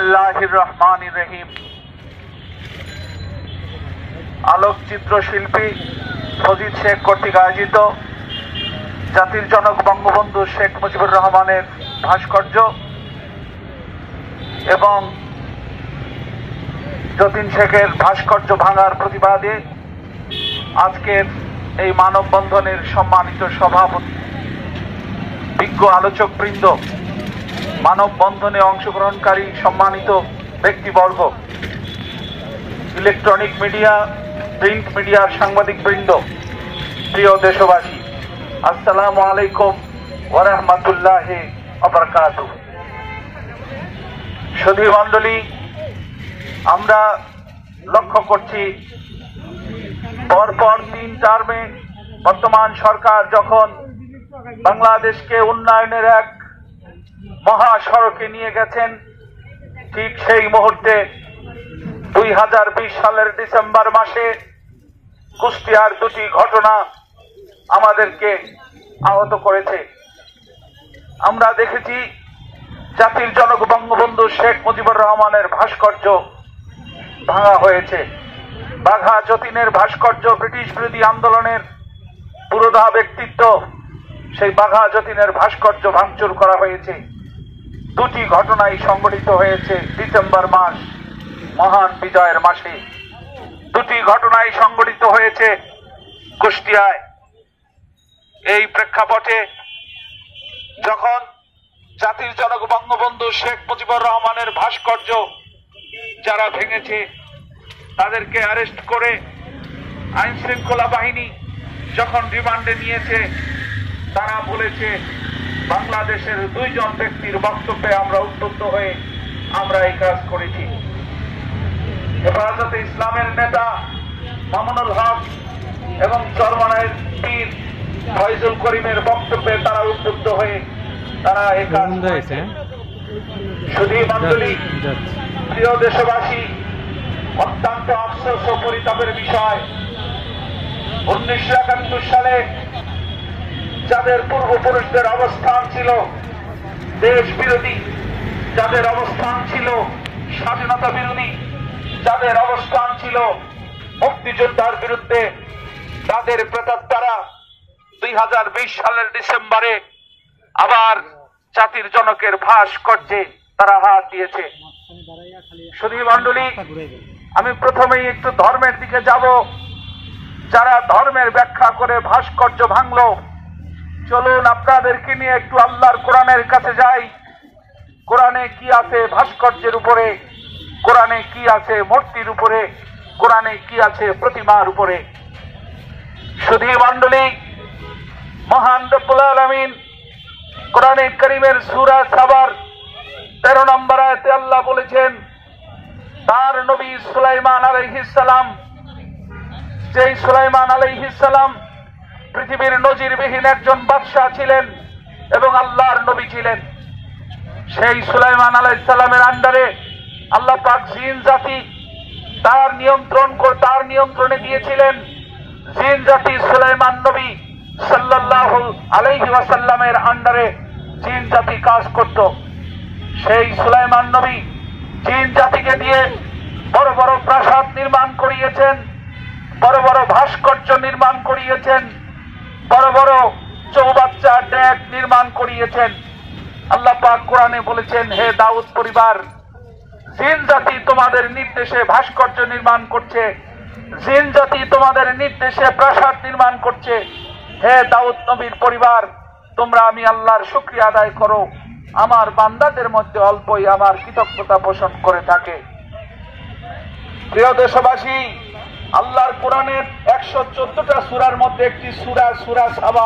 বিসমিল্লাহির রহমানির রহিম। আলোকচিত্র শিল্পী ফজিদ শেখ কর্তৃক আয়োজিত জাতির জনক বঙ্গবন্ধু শেখ মুজিবুর রহমানের ভাস্কর্য এবং যতীন শেখের ভাস্কর্য ভাঙার প্রতিবাদে আজকের এই মানববন্ধনের সম্মানিত সভাপতি, বিজ্ঞ আলোচকবৃন্দ, মানববন্ধনে অংশগ্রহণকারী সম্মানিত ব্যক্তিবর্গ, ইলেকট্রনিক মিডিয়া, প্রিন্ট মিডিয়ার সাংবাদিকবৃন্দ, প্রিয় দেশবাসী, আসসালামু আলাইকুম ওয়া রাহমাতুল্লাহি ওয়া বারাকাতুহু। সুধী মণ্ডলী, আমরা লক্ষ্য করছি পরপর 3 টার্মে বর্তমান সরকার যখন বাংলাদেশকে উন্নয়নের এক মহাসড়কে নিয়ে গেছেন, ঠিক সেই মুহূর্তে 2020 সালের ডিসেম্বর মাসে কুষ্টিয়ার 2টি ঘটনা আমাদেরকে আহত করেছে। আমরা দেখেছি জাতির জনক বঙ্গবন্ধু শেখ মুজিবুর রহমানের ভাস্কর্য ভাঙা হয়েছে। বাঘা যতীনের ভাস্কর্য, ব্রিটিশ বিরোধী আন্দোলনের পুরোধা ব্যক্তিত্ব, সেই বাঘা যতীনের ভাস্কর্য ভাঙচুর করা হয়েছে। 2টি ঘটনাই সংঘটিত হয়েছে ডিসেম্বর মাস, মহান বিজয়ের মাসে। 2টি ঘটনাই সংঘটিত হয়েছে কুষ্টিয়ায়। এই প্রেক্ষাপটে যখন জাতির জনক বঙ্গবন্ধু শেখ মুজিবুর রহমানের ভাস্কর্য যারা ভেঙেছে তাদেরকে অ্যারেস্ট করে আইন শৃঙ্খলা বাহিনী যখন রিমান্ডে নিয়েছে, তারা বলেছে বাংলাদেশের 2 জন ব্যক্তির বক্তব্যে আমরা উদ্বুদ্ধ হয়ে আমরা এই কাজ করেছি। হেফাজতে ইসলামের নেতা মামুনুল হক এবং চরমনাইয়ের পীর ফয়জুল করিমের বক্তব্যে তারা উদ্বুদ্ধ হয়ে তারা এই কাজ করেছে। সুধী মণ্ডলী, প্রিয় দেশবাসী, অত্যন্ত আফসোস ও পরিতাপের বিষয়, 1971 সালে যাদের পূর্বপুরুষদের অবস্থান ছিল দেশ বিরোধী, যাদের অবস্থান ছিল স্বাধীনতা বিরোধী, যাদের অবস্থান ছিল মুক্তিযোদ্ধার বিরুদ্ধে, তাদের প্রেতাত্মারা 2020 সালের ডিসেম্বরে আবার জাতির জনকের ভাস্কর্যে তারা হাত দিয়েছে। সুধী মণ্ডলী, আমি প্রথমেই একটু ধর্মের দিকে যাব। যারা ধর্মের ব্যাখ্যা করে ভাস্কর্য ভাঙলো, চলুন আপনাদেরকে নিয়ে একটু আল্লাহর কোরআনের কাছে যাই। কোরআনে কি আছে ভাস্কর্যের উপরে, কোরআনে কি আছে মূর্তির উপরে, কোরআনে কি আছে প্রতিমার উপরে। সুধী মণ্ডলী, মহান রব্বুল আলামিন কোরআনে কারীমের সূরা সাবার 13 নম্বর আয়াতে আল্লাহ বলেছেন, তার নবী সুলাইমান আলাইহিস সালাম, যেই সুলাইমান আলাইহিস সালাম পৃথিবীর নজিরবিহীন একজন বাদশাহ ছিলেন এবং আল্লাহর নবী ছিলেন, সেই সুলাইমান আলাইহিস সালামের আন্ডারে আল্লাহ পাক জিন জাতি তার নিয়ন্ত্রণে দিয়েছিলেন। জিন জাতি সুলাইমান নবী সাল্লাল্লাহু আলাইহি ওয়াসাল্লামের আন্ডারে জিন জাতি কাজ করত। সেই সুলাইমান নবী জিন জাতিকে দিয়ে বড় বড় প্রাসাদ নির্মাণ করিয়েছেন, বড় বড় ভাস্কর্য নির্মাণ করিয়েছেন, বড় বড় চৌবাচ্চা ডেক নির্মাণ করিয়েছেন। আল্লাহ পাক কোরআনে বলেছেন, হে দাউদ পরিবার, জিন জাতি তোমাদের নির্দেশে ভাস্কর্য নির্মাণ করছে, জিন জাতি তোমাদের নির্দেশে প্রাসাদ নির্মাণ করছে। হে দাউদ নবীর পরিবার, তোমরা আমি আল্লাহর শুকরিয়া আদায় করো, আমার বান্দাদের মধ্যে অল্পই আমার কৃতজ্ঞতা পোষণ করে থাকে। প্রিয় দেশবাসী, আল্লাহর কোরআনের 114টা সূরার মধ্যে একটি সূরা, সূরা সাবা,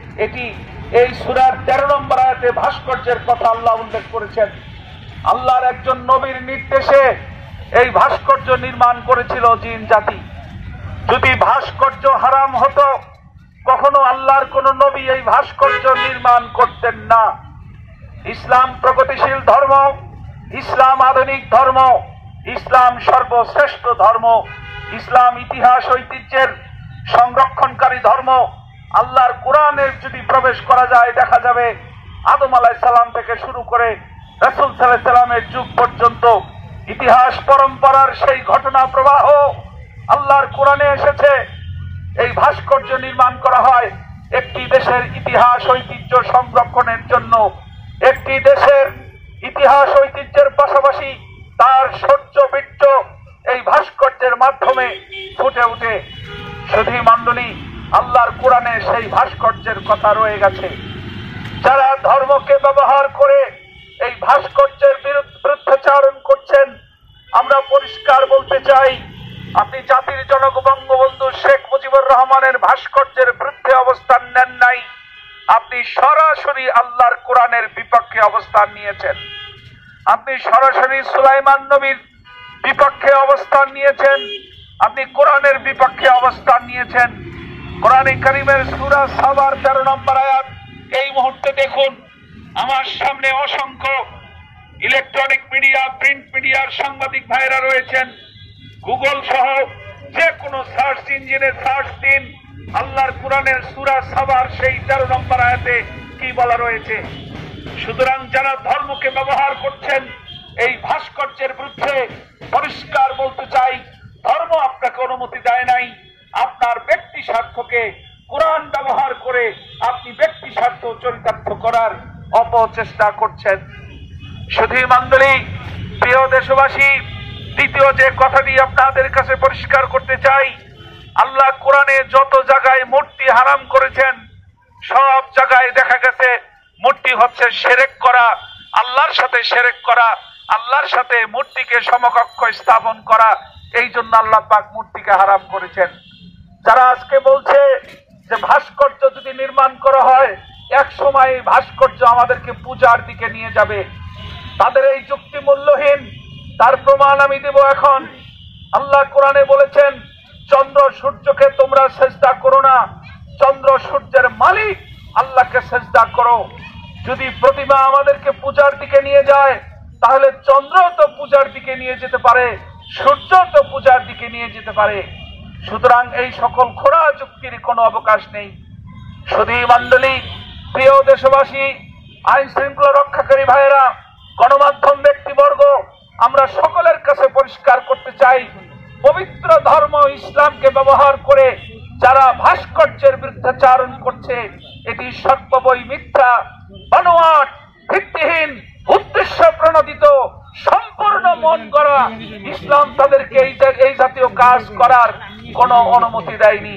এই সূরার 13 নম্বর আয়াতে ভাস্কর্যের কথা আল্লাহ উল্লেখ করেছেন। আল্লাহর একজন নবীর নির্দেশে এই ভাস্কর্য নির্মাণ করেছিল জিন জাতি। যদি ভাস্কর্য হারাম হতো, কখনো আল্লাহর কোন নবী এই ভাস্কর্য নির্মাণ করতেন না। ইসলাম প্রগতিশীল ধর্ম, ইসলাম আধুনিক ধর্ম, ইসলাম সর্বশ্রেষ্ঠ ধর্ম, ইসলাম ইতিহাস ঐতিহ্যের সংরক্ষণকারী ধর্ম। আল্লাহর কোরআনের যদি প্রবেশ করা যায়, দেখা যাবে আদম আলাইহিস সালাম থেকে শুরু করে রাসূল সাল্লাল্লাহু আলাইহি সাল্লামের যুগ পর্যন্ত ইতিহাস পরম্পরার সেই ঘটনা প্রবাহ আল্লাহর কোরআনে এসেছে। এই ভাস্কর্য নির্মাণ করা হয় একটি দেশের ইতিহাস ঐতিহ্য সংরক্ষণের জন্য। একটি দেশের ইতিহাস ঐতিহ্যের পাশাপাশি তার শৌর্য বীর্য এই ভাস্কর্যের মাধ্যমে ফুটে ওঠে। সুধী মণ্ডলী, আল্লাহর কোরআনে সেই ভাস্কর্যের কথা রয়ে গেছে। যারা ধর্মকে ব্যবহার করে এই ভাস্কর্যের বিরুদ্ধাচারণ করছেন, আমরা পরিষ্কার বলতে চাই, আপনি জাতির জনক বঙ্গবন্ধু শেখ মুজিবুর রহমানের ভাস্কর্যের বিরুদ্ধে অবস্থান নেন নাই, আপনি সরাসরি আল্লাহর কোরআনের বিপক্ষে অবস্থান নিয়েছেন। আপনি সরাসরি সুলাইমান নবীর বিপক্ষে অবস্থান নিয়েছেন। আপনি কোরআনের বিপক্ষে অবস্থান নিয়েছেন। কোরআনে কারীমের সূরা সাবার 13 নম্বর আয়াত এই মুহূর্তে দেখুন। আমার সামনে অসংখ্য ইলেকট্রনিক মিডিয়া, প্রিন্ট মিডিয়ার সাংবাদিক ভাইরা রয়েছেন। গুগল সহ যে কোনো সার্চ ইঞ্জিনে সার্চ দিন, আল্লাহর কোরআনের সূরা সাবার সেই 13 নম্বর আয়াতে কি বলা রয়েছে। সুতরাং যারা ধর্মকে ব্যবহার করছেন এই ভাস্কর্যের বিরুদ্ধে, পরিষ্কার বলতে চাই, ধর্ম আপনাকে অনুমতি দেয় নাই। আপনার ব্যক্তি স্বার্থকে কোরআন ব্যবহার করে আপনি ব্যক্তি স্বার্থ চরিতার্থ করার অপচেষ্টা করছেন। সুধী মণ্ডলী, প্রিয় দেশবাসী, দ্বিতীয় যে কথাটি আপনাদের কাছে পরিষ্কার করতে চাই, আল্লাহ কোরআনে যত জায়গায় মূর্তি হারাম করেছেন, সব জায়গায় দেখা গেছে মূর্তি হচ্ছে শিরক করা, আল্লাহর সাথে শিরক করা, আল্লাহর সাথে মূর্তিকে সমকক্ষ স্থাপন করা। এই জন্য আল্লাহ পাক মূর্তিকে হারাম করেছেন। যারা আজকে বলছে যে ভাস্কর্য যদি নির্মাণ করা হয় এক সময় এই ভাস্কর্য আমাদেরকে পূজার দিকে নিয়ে যাবে, তাদের এই যুক্তি মূল্যহীন। তার প্রমাণ আমি দেব এখন। আল্লাহ কোরআনে বলেছেন, চন্দ্র সূর্যকে তোমরা সেজদা করো না, চন্দ্র সূর্যের মালিক আল্লাহকে সেজদা করো। যদি প্রতিমা আমাদেরকে পূজার দিকে নিয়ে যায়, তাহলে চন্দ্র তো পূজার দিকে নিয়ে যেতে পারে, সূর্য তো পূজার দিকে নিয়ে যেতে পারে। সুতরাং এই সকল খোঁড়া যুক্তির কোনো অবকাশ নেই। সুধী মণ্ডলী, প্রিয় দেশবাসী, আইন শৃঙ্খলা রক্ষাকারী ভাইয়েরা, গণমাধ্যম ব্যক্তিবর্গ, আমরা সকলের কাছে পরিষ্কার করতে চাই, পবিত্র ধর্ম ইসলামকে ব্যবহার করে যারা ভাস্কর্যের বিরুদ্ধাচারণ করছে, এটি সর্ববই মিথ্যা, বানোয়াট, ভিত্তিহীন, উদ্দেশ্য প্রণোদিত, সম্পূর্ণ মন করা। ইসলাম তাদেরকে এই জাতীয় কাজ করার কোনো অনুমতি দেয়নি।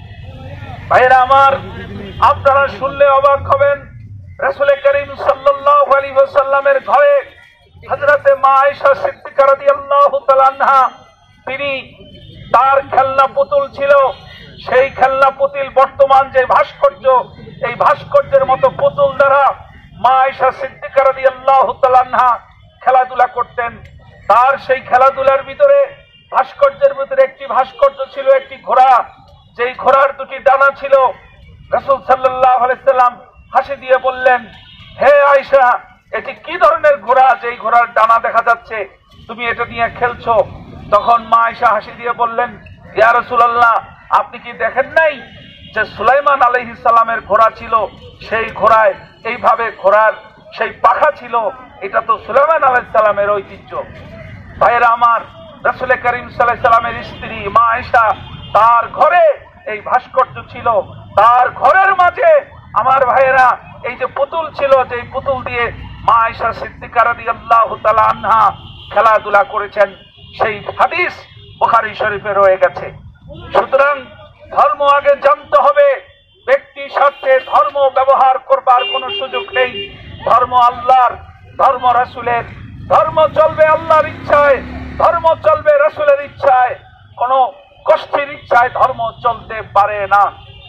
ভাইয়েরা আমার, আপনারা শুনলে অবাক হবেন, রাসূল করিম সাল্লাল্লাহু আলাইহি ওয়াসাল্লামের ঘরে হযরতে মা আয়েশা সিদ্দিকা রাদিয়াল্লাহু তাআলা আনহা, তিনি তার খেলনা পুতুল ছিল। সেই খেলনা পুতুল বর্তমান যে ভাস্কর্য, এই ভাস্কর্যের মতো পুতুল দ্বারা মা আয়েশা সিদ্দিকা রাদিয়াল্লাহু তাআলা আনহা খেলাধুলা করতেন। তার সেই খেলাধুলার ভিতরে, ভাস্কর্যের ভিতরে একটি ভাস্কর্য ছিল একটি ঘোড়া, যেই ঘোড়ার দুটি ডানা ছিল। রাসূল সাল্লাল্লাহু আলাইহি সাল্লাম হাসি দিয়ে বললেন, হে আয়েশা, এটি কি ধরনের ঘোড়া যেই ঘোড়ার ডানা দেখা যাচ্ছে, তুমি এটা নিয়ে খেলছো? তখন মা আয়েশা হাসি দিয়ে বললেন, ইয়া রাসূলুল্লাহ, আপনি কি দেখেন নাই যে সুলাইমান আলাইহিস সালামের ঘোড়া ছিল, সেই ঘোড়ায় এইভাবে ঘোড়ার সেই পাখা ছিল, এটা তো সুলাইমান আলাইহিস সালামের ঐতিহ্য। ভাইয়েরা আমার, রাসূল করিম সাল্লাল্লাহু আলাইহি সাল্লামের স্ত্রী মা আয়েশা, তার ঘরে এই ভাস্কর্য ছিল। তার ঘরের মাঝে আমার ভাইয়েরা এই যে পুতুল ছিল, যে পুতুল দিয়ে মা আয়েশা সিদ্দিকা রাদিয়াল্লাহু তাআলা আনহা খেলাধুলা করেছেন, সেই হাদিস বুখারী শরীফে রয়ে গেছে। সুতরাং ধর্ম আগে জানতে হবে, ব্যক্তি স্বার্থে ধর্ম ব্যবহার করবার কোনো সুযোগ নেই। ধর্ম আল্লাহর, ধর্ম রাসূলের, ধর্ম চলবে আল্লাহর ইচ্ছায়, ধর্ম চলবে রাসূলের ইচ্ছায়, কোনো গোষ্ঠীর ইচ্ছায় ধর্ম চলতে পারে না।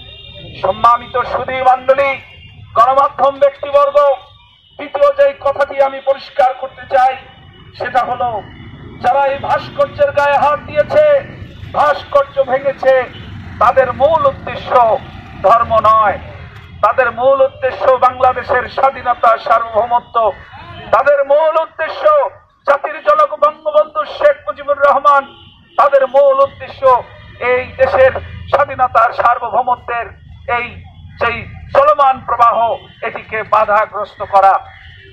সম্মানিত সুধী মণ্ডলী, গণমাধ্যম ব্যক্তিবর্গ, দ্বিতীয় যে কথাটি আমি পরিষ্কার করতে চাই, সেটা হলো, যারা এই ভাস্কর্যের গায়ে হাত দিয়েছে, ভাস্কর্য ভেঙেছে, তাদের মূল উদ্দেশ্য ধর্ম নয়। তাদের মূল উদ্দেশ্য বাংলাদেশের স্বাধীনতা, সার্বভৌমত্ব। তাদের মূল উদ্দেশ্য জাতির জনক বঙ্গবন্ধু শেখ মুজিবুর রহমান। তাদের মূল উদ্দেশ্য এই দেশের স্বাধীনতার, সার্বভৌমত্বের এই যেই চলমান প্রবাহ, এটিকে বাধাগ্রস্ত করা।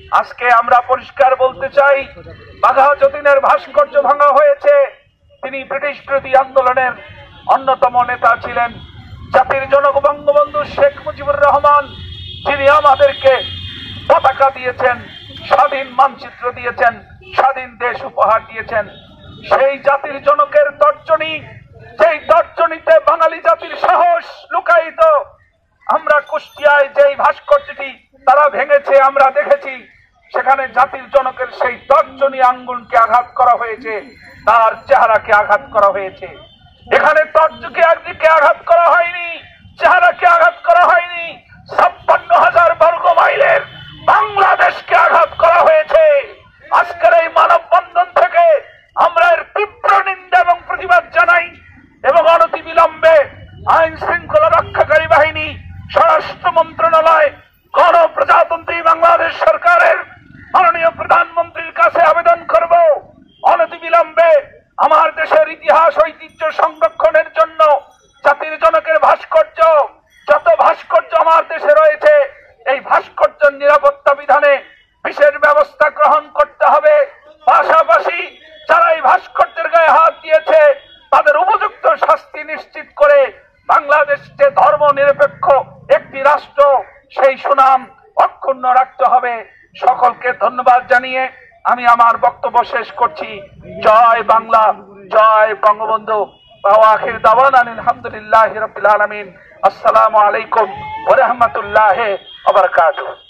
আজকে আমরা পরিষ্কার বলতে চাই, বাঘা যতীনের ভাস্কর্য ভাঙা হয়েছে। তিনি ব্রিটিশ বিরোধী আন্দোলনের অন্যতম নেতা ছিলেন। জাতির জনক বঙ্গবন্ধু শেখ মুজিবুর রহমান, যিনি আমাদেরকে পতাকা দিয়েছেন, স্বাধীন মানচিত্র দিয়েছেন, স্বাধীন দেশ উপহার দিয়েছেন, সেই জাতির জনকের তর্জনী, যেই তর্জনীতে বাঙালি জাতির সাহস লুকায়িত, আমরা কুষ্টিয়ায় যেই ভাস্কর্যটি তারা ভেঙেছে আমরা দেখেছি, সেখানে জাতির জনকের সেই তর্জনী আঙ্গুলকে আঘাত করা হয়েছে, তার চেহারাকে আঘাত করা হয়েছে। এখানে তর্জকে একদিকে আঘাত করা হয়নি, চেহারাকে আঘাত করা হয়নি, 56,000 বর্গ মাইলের বাংলাদেশকে আঘাত করা হয়েছে। আজকের এই মানববন্ধন থেকে আমরা এর তীব্র নিন্দা এবং প্রতিবাদ জানাই এবং অনতিবিলম্বে আইন শৃঙ্খলা রক্ষাকারী বাহিনী, স্বরাষ্ট্র মন্ত্রণালয়, গণপ্রজাতন্ত্রী বাংলাদেশ সরকারের মাননীয় প্রধানমন্ত্রীর কাছে আবেদন করব, অনতিবিলম্বে আমার দেশের ইতিহাস ঐতিহ্য সংরক্ষণের জন্য জাতির জনকের ভাস্কর্য, যত ভাস্কর্য আমার দেশে রয়েছে, এই ভাস্কর্যের নিরাপত্তা বিধানে বিশেষ ব্যবস্থা গ্রহণ করতে হবে। পাশাপাশি যারা এই ভাস্কর্যের গায়ে হাত দিয়েছে তাদের উপযুক্ত শাস্তি নিশ্চিত করে বাংলাদেশকে ধর্ম নিরপেক্ষ একটি রাষ্ট্র, সেই সুনাম অক্ষুণ্ণ রাখতে হবে। সকলকে ধন্যবাদ জানিয়ে আমি আমার বক্তব্য শেষ করছি। জয় বাংলা, জয় বঙ্গবন্ধু। আখির দাওয়ানা আলহামদুলিল্লাহি রাব্বিল আলামিন। আসসালামু আলাইকুম ওয়া রাহমাতুল্লাহি ওয়া বারাকাতুহু।